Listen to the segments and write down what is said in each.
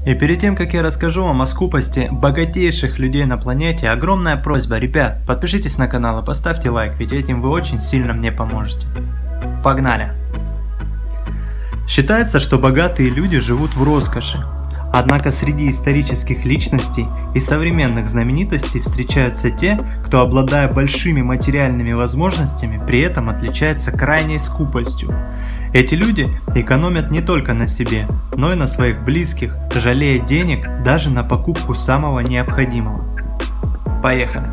И перед тем, как я расскажу вам о скупости богатейших людей на планете, огромная просьба, ребят, подпишитесь на канал и поставьте лайк, ведь этим вы очень сильно мне поможете. Погнали! Считается, что богатые люди живут в роскоши. Однако среди исторических личностей и современных знаменитостей встречаются те, кто, обладая большими материальными возможностями, при этом отличается крайней скупостью. Эти люди экономят не только на себе, но и на своих близких, жалея денег даже на покупку самого необходимого. Поехали!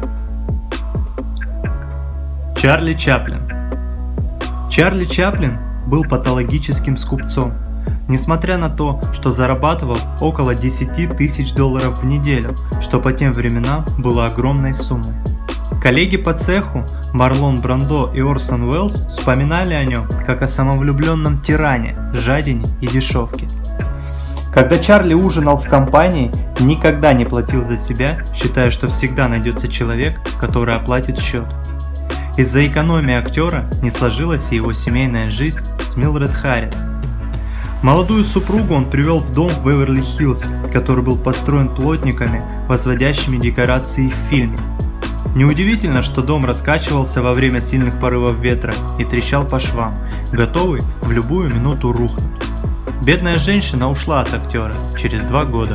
Чарли Чаплин. Чарли Чаплин был патологическим скупцом. Несмотря на то, что зарабатывал около 10 тысяч долларов в неделю, что по тем временам было огромной суммой. Коллеги по цеху Марлон Брандо и Орсон Уэллс вспоминали о нем как о самовлюбленном тиране, жадине и дешевке. Когда Чарли ужинал в компании, никогда не платил за себя, считая, что всегда найдется человек, который оплатит счет. Из-за экономии актера не сложилась и его семейная жизнь с Милдред Харрис. Молодую супругу он привел в дом в Беверли-Хиллз, который был построен плотниками, возводящими декорации в фильме. Неудивительно, что дом раскачивался во время сильных порывов ветра и трещал по швам, готовый в любую минуту рухнуть. Бедная женщина ушла от актера через 2 года.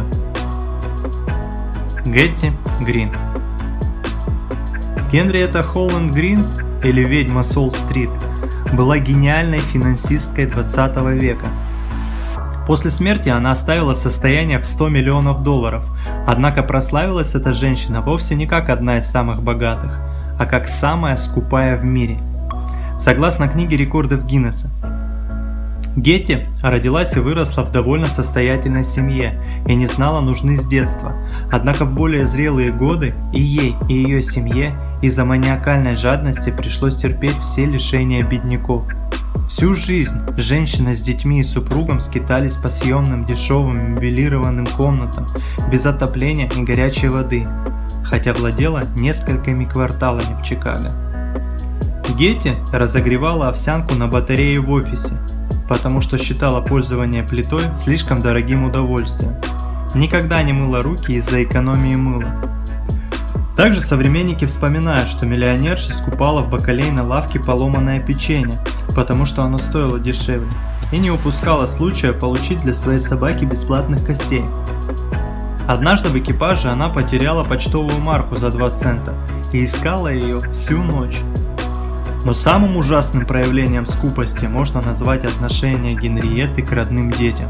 Гетти Грин. Генриетта Холланд Грин, или ведьма Сол-стрит, была гениальной финансисткой 20 века. После смерти она оставила состояние в 100 миллионов долларов, однако прославилась эта женщина вовсе не как одна из самых богатых, а как самая скупая в мире. Согласно книге рекордов Гиннесса, Гетти родилась и выросла в довольно состоятельной семье и не знала нужды с детства, однако в более зрелые годы и ей, и ее семье из-за маниакальной жадности пришлось терпеть все лишения бедняков. Всю жизнь женщина с детьми и супругом скитались по съемным дешевым мебелированным комнатам, без отопления и горячей воды, хотя владела несколькими кварталами в Чикаго. Гетти разогревала овсянку на батарее в офисе, потому что считала пользование плитой слишком дорогим удовольствием. Никогда не мыла руки из-за экономии мыла. Также современники вспоминают, что миллионерша скупала в бакалейной лавке поломанное печенье, потому что оно стоило дешевле, и не упускала случая получить для своей собаки бесплатных костей. Однажды в экипаже она потеряла почтовую марку за 2 цента и искала ее всю ночь. Но самым ужасным проявлением скупости можно назвать отношение Генриетты к родным детям.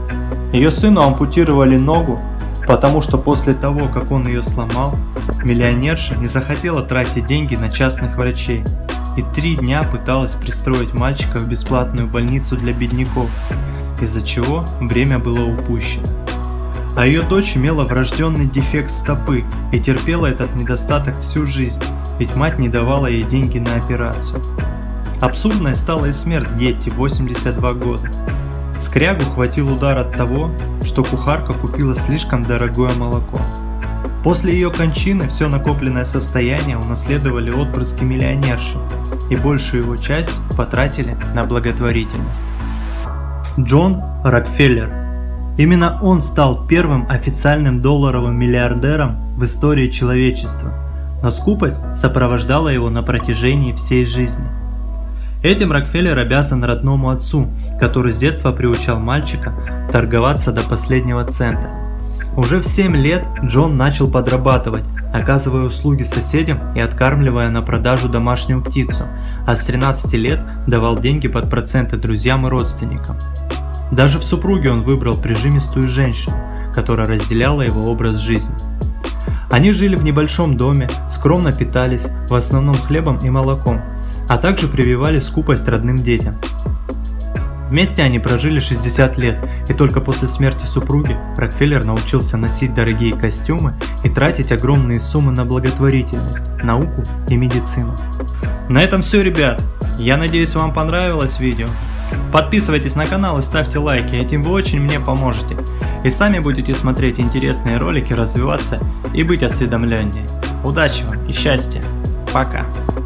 Ее сыну ампутировали ногу, потому что после того, как он ее сломал, миллионерша не захотела тратить деньги на частных врачей и 3 дня пыталась пристроить мальчика в бесплатную больницу для бедняков, из-за чего время было упущено. А ее дочь имела врожденный дефект стопы и терпела этот недостаток всю жизнь, ведь мать не давала ей деньги на операцию. Абсурдной стала и смерть Гетти в 82 года. Скрягу хватил удар от того, что кухарка купила слишком дорогое молоко. После ее кончины все накопленное состояние унаследовали отпрыски миллионерши, и большую его часть потратили на благотворительность. Джон Рокфеллер. Именно он стал первым официальным долларовым миллиардером в истории человечества, но скупость сопровождала его на протяжении всей жизни. Этим Рокфеллер обязан родному отцу, который с детства приучал мальчика торговаться до последнего цента. Уже в 7 лет Джон начал подрабатывать, оказывая услуги соседям и откармливая на продажу домашнюю птицу, а с 13 лет давал деньги под проценты друзьям и родственникам. Даже в супруге он выбрал прижимистую женщину, которая разделяла его образ жизни. Они жили в небольшом доме, скромно питались, в основном хлебом и молоком, а также прививали скупость родным детям. Вместе они прожили 60 лет, и только после смерти супруги Рокфеллер научился носить дорогие костюмы и тратить огромные суммы на благотворительность, науку и медицину. На этом все, ребят. Я надеюсь, вам понравилось видео. Подписывайтесь на канал и ставьте лайки, этим вы очень мне поможете. И сами будете смотреть интересные ролики, развиваться и быть осведомленнее. Удачи вам и счастья. Пока.